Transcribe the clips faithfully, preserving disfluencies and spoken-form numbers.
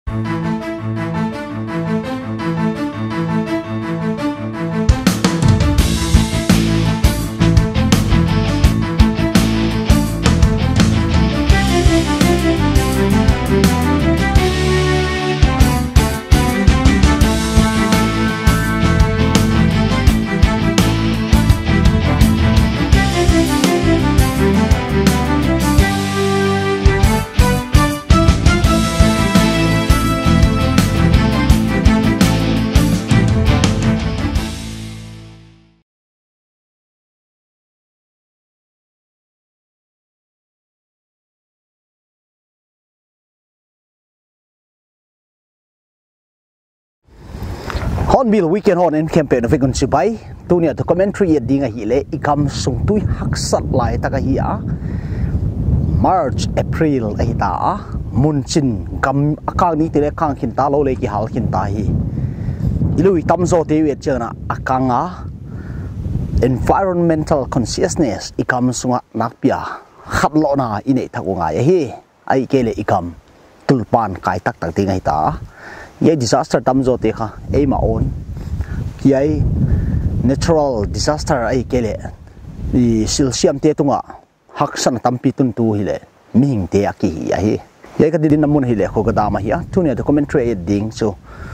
Hon bil weekend hon in campaign of igun sibai tunia to commentary at dinga hile ikam sungtui haksat lai taka hi a March April a hita a munchin gam akang ni tile kang kinta lo le ki hal kinta hi ilui tamzo te wet chana akanga environmental consciousness ikam sunga nakpia khatlo na ine thakunga ya hi ai kele ikam tulpan kai tak tak tinga hita ye disaster tamzo te kha ei ma on ye natural disaster ai kele i silsiam te tunga haksan tampi tun tu hile ming te aki ya hi ye ka din namun hile khogadam hi tunia the commentary ding so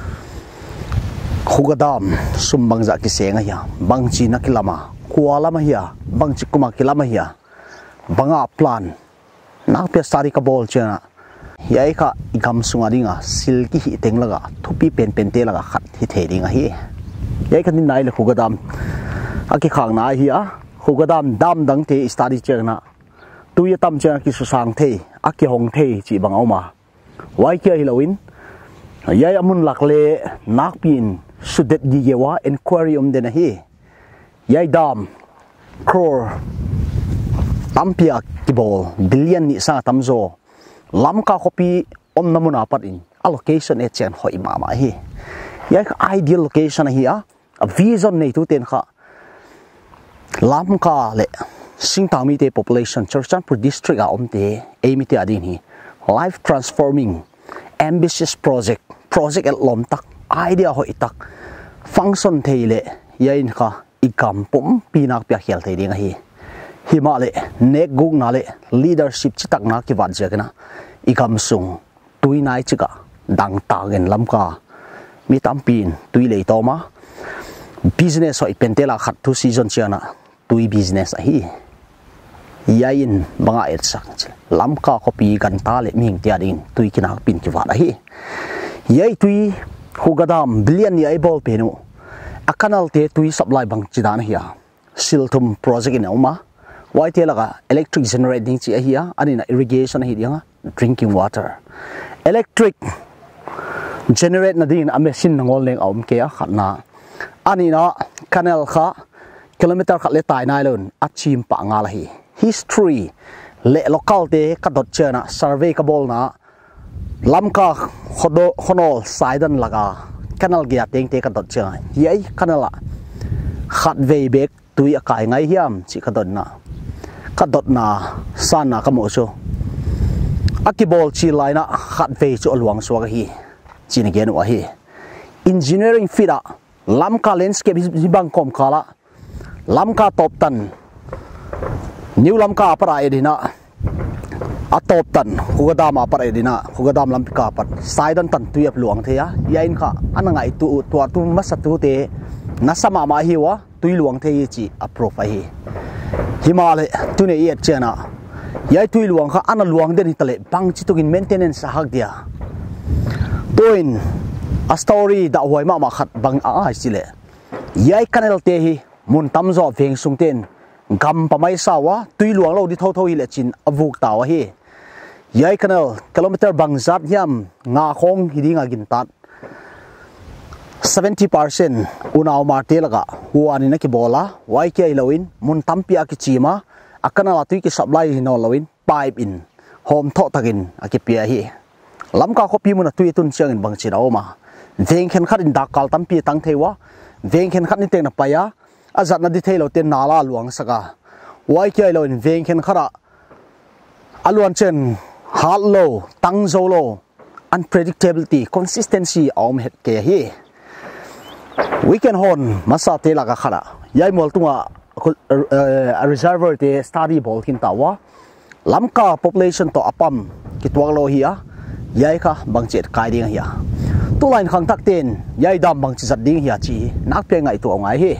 khogadam sumbang za ki senga ya bangchi nakilama kualama hiya bangchi kuma kilama hiya banga plan nak pe sari ka bol chena yai ka igam sunga dinga silki hi teng laga thupi pen pen te laga khat hi the dinga hi yai ka din nai le khugadam aki khang na hi a khugadam dam dang te study chena tu ya tam chena ki su sang the aki hong the chi bang oma wai kia hilawin yai amun lakle nak pin sudet gi yewa aquarium den hi yai dam crore tampia kibol billion ni sa tamzo lamka copy om namuna pat in allocation e chen hoi mama hi ya ideal location hi a vision nei tu ten kha lamka le singtami te population churchanpur district a om te aim te adin hi life transforming ambitious project project el lom tak idea hoi tak function theile yain kha ikam pum pinak pya khel thei ding hi himale nek guk na le leadership chitak na ki wat jagna ikam sung tui nai chika dang ta gen lamka mi tampin tui le toma business hoi pentela khat thu season chiana tui business a hi yain banga et sak lamka copy gan ta le ming tia din tui kina pin ki wat a hi yai tui hugadam billion ni ai bol penu akanal te tui supply bang chidan hiya silthum project in oma wai te laga electric generating chi ahia anina irrigation hi dinga drinking water electric generate na din a machine ngol leng aum ke a khatna anina canal kha kilometer khat le tai nai lon achim pa nga la hi history le local te ka dot chena survey ka bol na lamka khodo khonol saidan laga canal gya teng te ka dot chena yai canala khat ve bek tui a kai ngai hiam chi ka dot na ka dot na sana ka mo so akibol chi laina khat ve chu luang so ga hi chin gen wa hi engineering fida lamka landscape hi bang kom kala lamka top tan new lamka para edina a top tan hugadam para edina hugadam lamka pat saidan tan tu yap luang theya yain kha anangai tu tu tu masatu te nasama ma hi wa tui luang the chi approve hi himale tune yet chena yai tui luang kha ana luang den hitale bang chi tukin maintenance hak dia toin a story da hoi ma ma khat bang a chile yai kanel te hi mun tamzo veng sungten gam pamai sawa tui luang lo di tho tho hi le chin avuk tawa hi yai kanel kilometer bang zat yam nga khong hidinga gin tat seventy percent unaw marte laga huani na ki bola wai ke loin mun tampia ki chima akana la tui ki supply no loin pipe in home tho takin akipia hi lamka khopi mun tui tun chiang in bang chi daw ma veng khen khat in dak kal tampi tang thewa veng khen khat ni te na paya azat na di thelo te nala luang saka wai ke loin veng khen khara alwan chen hal lo tang zo lo unpredictability consistency om het ke hi weekend hon masa te laga khara yai mol tunga a reservoir te study bol kin tawa lamka population to apam kitwang lo hiya yai kha bangchet kai ding hiya tu line khang tak ten yai dam bang chi zat ding hiya chi nak pe ngai tu ngai hi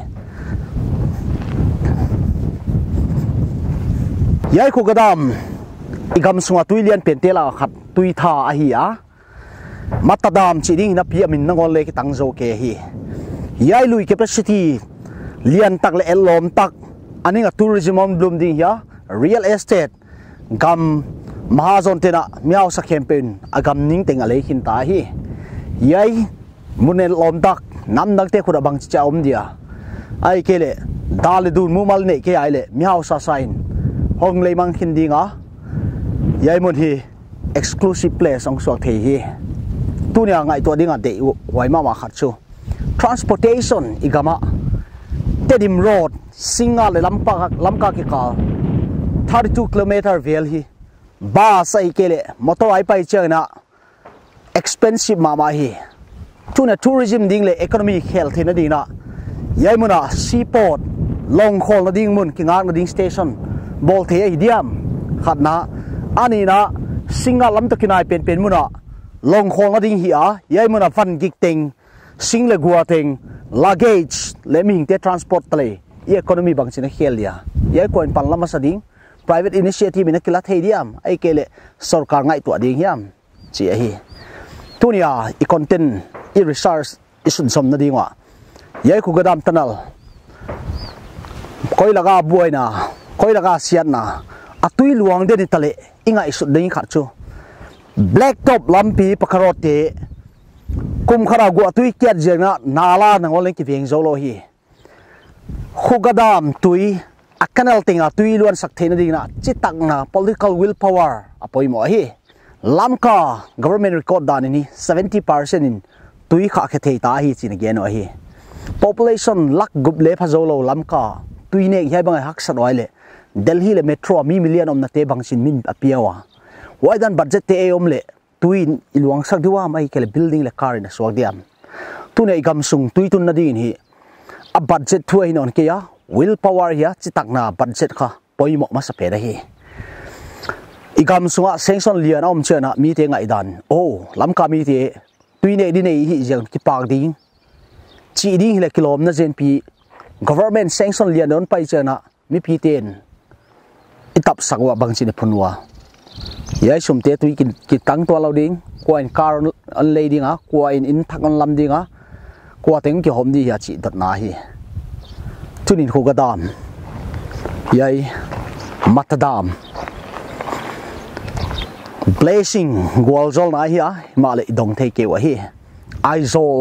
yai khu gadam igam sunga tuilian pentela khat tui tha a hiya matadam chi ding na pi amin nangol le ki tangzo ke hi yai lui capacity lian tak le elom tak aninga tourism on bloom ding ya real estate gam mahazon tena miao sa campaign agam ning teng ale hin ta hi yai munel lom tak nam nak te khura bang cha om dia ai kele dal dun mumal ne ke ai le miao sa sign hong le mang hin dinga yai mun hi exclusive place ong suak thei hi tu nya ngai to dinga de wai ma ma khat chu transportation igama tedim road singa le lampa lamka ki ka thirty-two kilometer vel hi ba sai kele motor ai pai chena expensive mama hi tuna tourism ding le economy health na ding na yai muna seaport long khol na ding mun ki ngang na ding station bol the hi diam khatna ani na singa lam to kinai pen pen muna long khol na ding hi a yai muna fan gig teng sing le gua teng luggage le ming te transport tale economy bang china helia yai coin pan lama sa ding private initiative na kila thei diam ai kele sarkar ngai to ding hiam chi a hi tunia i content i research isun som na dingwa yai ku gadam tanal koi laga buaina koi laga sian na atui luang de ni tale inga isu ding khat chu black top lampi pakarote kum khara gu atui kiat jena nala nangol ki veng zo lo hi khugadam tui akanal tinga tui luan sak theina ding na chitak na political will power apoi mo hi lamka government record dan ni seventy percent in tui kha khe thei ta hi chin gen o hi population lak gup le pha zo lo lamka tui ne hi bang hak sat wai le delhi le metro mi million om na te bang sin min apiawa wai dan budget te e om le tui iluang sak diwa mai kele building le car in swag diam tu ne gam sung tui tun na din hi a budget thu ai non ke ya will power ya chitak na budget kha poimo ma sa pe da hi igam sunga sanction lian om chena mi te ngai dan o lamka mi te tui ne di nei hi jang ki pak ding chi ding le kilom na zen pi government sanction lian don pai chena mi pi ten itap sakwa bang chin phunwa yai sum te tui kin ki tang to lo ding ko in car an le ding a ko in in thak on lam ding a ko teng ki hom di ya chi dot na hi tunin khu gadam yai matadam blessing gwalzol na hi a male dong thei ke wa hi aizol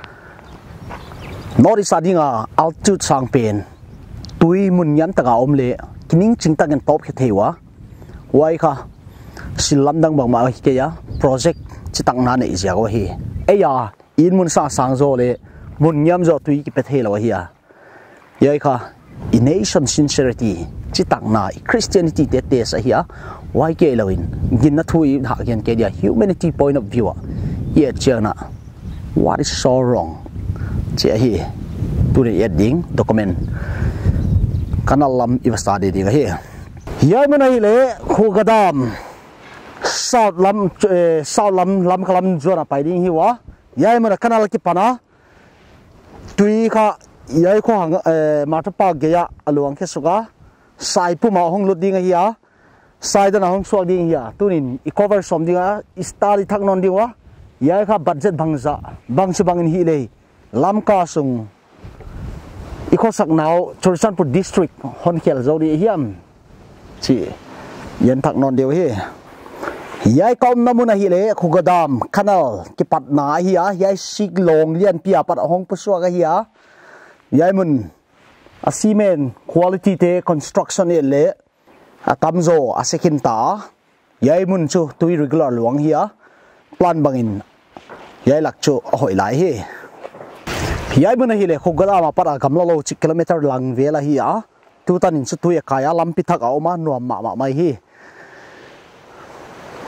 nori sadinga altitude sang pen tui mun yan taka om le kining ching tak en top khe thewa wai kha silam dang bang ma ke ya project chitang na ne izia go hi eya in mun sa sang zo le mun nyam zo tui ki pe the lo hi a yai kha in nation sincerity chitang na christianity te te sa hi a wai ke lo in gin na thui ha gen ke dia humanity point of view ye chana what is so wrong che hi tu ne ding document kanal lam i study ding hi yai mana hi le khu gadam south lam south lam lam kalam zona pai ding hi wa yai mana kanal ki pana tui kha yai kho hang ma ta pa ge ya aluang khe suga sai pu ma hong lut ding hi ya sai da na hong suak ding hi ya tunin i cover som ding a study thak non ding wa yai kha budget bangza bang se bangin hi le lam ka sung i kho sak naw Churchanpur district hon khel zo di hiam chi yen thak non deu hi yai kom namuna hi le khugadam kanal ki pat na hi a yai sik long lian pia pat hong pu suak hi a yai mun a cement quality te construction e le a tamzo a sekin ta yai mun chu tui regular luang hi a plan bangin yai lak chu hoi lai hi yai mun hi le khugadam a para gamlo lo chi kilometer lang vela hi a tu tan in chu tui kaya lampi thak a oma nuam ma ma mai hi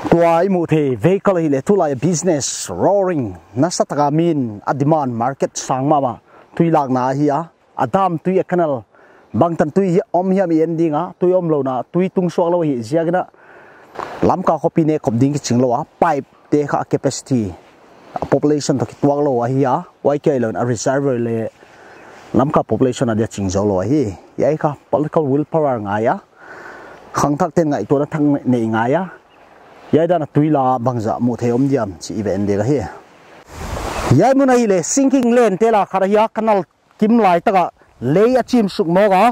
tuai mu the vehicle hi le tulai business roaring nasataka min a demand market sangma ma tui lak na hi a adam tui kanal bangtan tui om hiam endinga tui om lo na tui tung so lo hi ziagna lamka copy ne kop ding ching lo a pipe te kha capacity population to kitwak lo a hi a wai ke lo a reservoir le lamka population a dia ching zo lo hi yai kha political will power nga ya khang thak ten ngai to na thang ne nga ya yai da na tuila bangza mu the om diam chi event de ga hi yai mu na hi le sinking lane te la khara ya kanal kim lai ta ga le a chim suk mo ga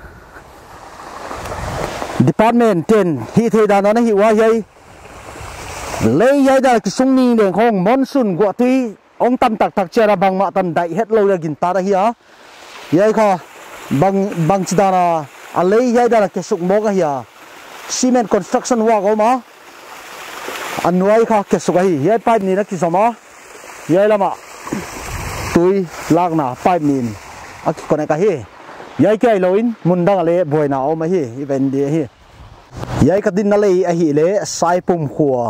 department ten hi the da na hi wa yai le yai da ki sung ni le khong monsoon go tui ong tam tak tak chera bang ma tan dai het lo la gin ta ra hi a yai kha bang bang chidana a le yai da ki suk mo ga hi a cement construction wa go ma anuai kha ke sukai yai pipe ni na ki sama yai lama tui lak na pipe nin ak kone ka hi yai kai loin mundang le boina o ma hi event de hi yai ka din na le a hi le sai pum khuwa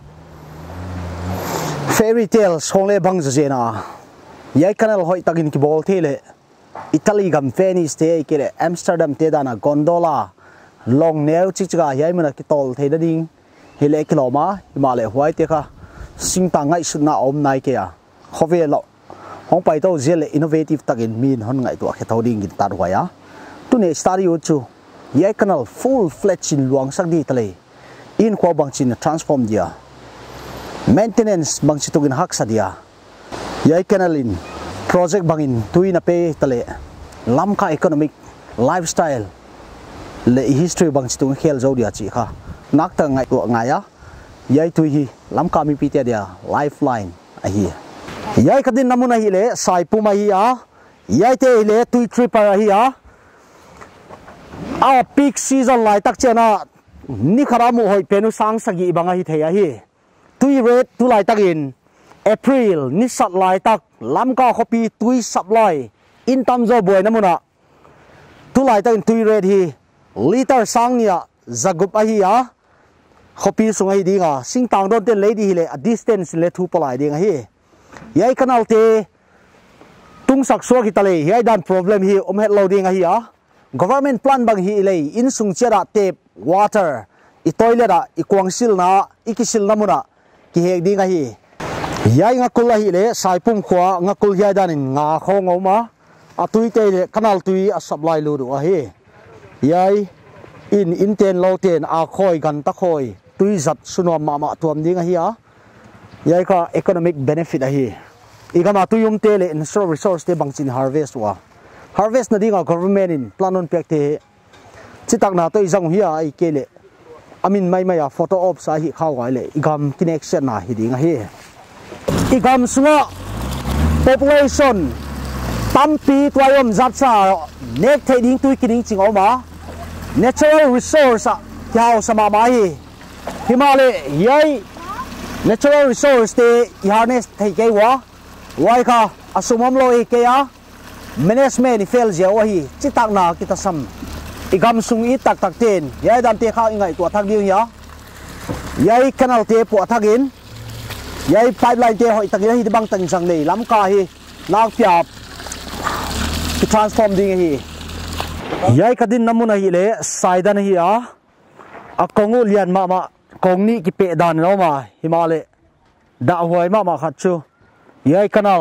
fairy tale song le bang je na yai kanal hoi takin ki bol the le Italy gam Venice te ke le Amsterdam te dana gondola long neu chi chiga yai mana ki tol the da ding hele kiloma himale huai te kha singta ngai suna om nai ke a khove lo hong pai to zel innovative takin min hon ngai to khe thoding gin tar huaya tu ne study u chu yai kanal full fledged in luang sak di tale in ko bang chin transform dia maintenance bang chi tugin hak sa dia yai kanal in project bangin tuina pe tale lamka economic lifestyle le history bang chi tung khel zo dia chi kha nak ta ngai to ngai ya yai tu hi lam ka mi pi te dia lifeline a hi yai ka din namuna hi le sai pu ma hi a yai te le tui tripper hi a a peak season lai tak chena ni khara mu hoi penu sang sagi banga hi theya hi tui red tu lai tak in April ni sat lai tak lam ka khopi tui supply in tam zo boy namuna tu lai tak in tui red hi liter sang nia zagup a hi a khopi sungai dinga sing tang don ten lady hi le a distance le thu polai dinga hi yai kanal te tung sak so ki tale yai dan problem hi om het lo dinga hi a government plan bang hi le in sung chera tap water I toilet a I kwangsil na ikisil namuna ki hek dinga hi yai nga kul hi le saipum khwa nga kul yai dan in nga khong oma a tui te kanal tui a supply lu du a hi yai in inten lo ten a khoi gan ta khoi tui zat sunom ma ma tuam ding a hi a yai ka economic benefit a hi igama tuyum te le natural resource te bangchin harvest wa harvest na dinga government in planon pek te chitak na to izang hi a I ke le amin mai mai a photo op sa hi khaw ga le igam connection na hi ding a hi igam sunga population tampi twayom zat sa nek thei ding tui kining ching oma natural resource kyao sama mai himale yai natural resource te harness thei ke wa wai kha asumam lo e ke ya management ni fail je wa hi chitak na kita sam igam sung I tak tak ten yai dan te kha ingai to thak diu ya yai canal te po thagin yai pipeline te hoi takin hi bang tang sang nei lam ka hi lak piap ki transform ding hi yai kadin namuna hi le saidan hi a a kongu lian ma ma kongni ki pe dan no ma himale da huai ma ma khat chu yai kanal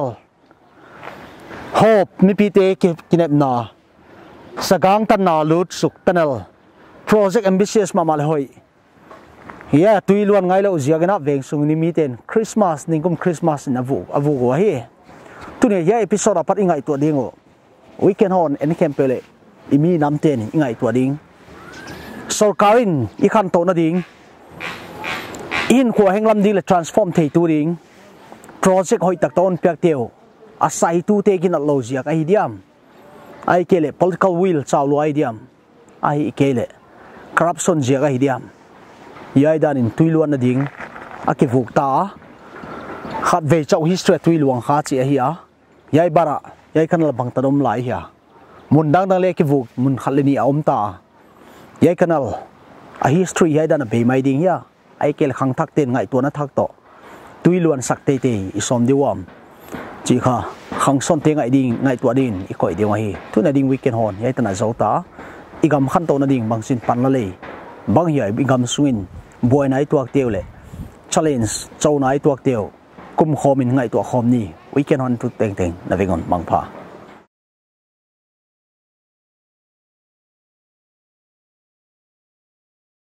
hope mi pi te ki kinep na sagang tan na lut suk tunnel project ambitious ma ma le hoi ya tui luan ngai lo ziagana veng sung ni mi ten Christmas ningkum Christmas na vu avu go hi tu ne ya episode apat ingai to dingo weekend hon en kempele imi namten ingai to ding sorkarin I khan to na ding in ko henglam ding le transform thei tu ding project hoi tak ton pek teu a sai tu te kin lo zia ka hi diam ai kele political will chaw lo ai diam ai kele corruption zia ka hi diam yai dan in tuiluan na ding aki vukta khat ve chau history tuiluang kha chi a hi a yai bara yai kanal bang tanom lai hi a mun dang dang le ki vuk mun khaleni a om ta yai kanal a history yai dan a be mai ding ya ai kel khang thak ten ngai tu na thak to tui luan sak te te isom diwam chỉ kha khang son te ngai ding ngai tu din i koi dewa hi tu na ding weekend hon yai tana zota igam khan to na ding bang sin pan la le bang hi igam swin boy nai tuak teu le challenge chau nai tuak teu kum khomin ngai tu khom ni weekend hon tu teng teng na vengon bang pha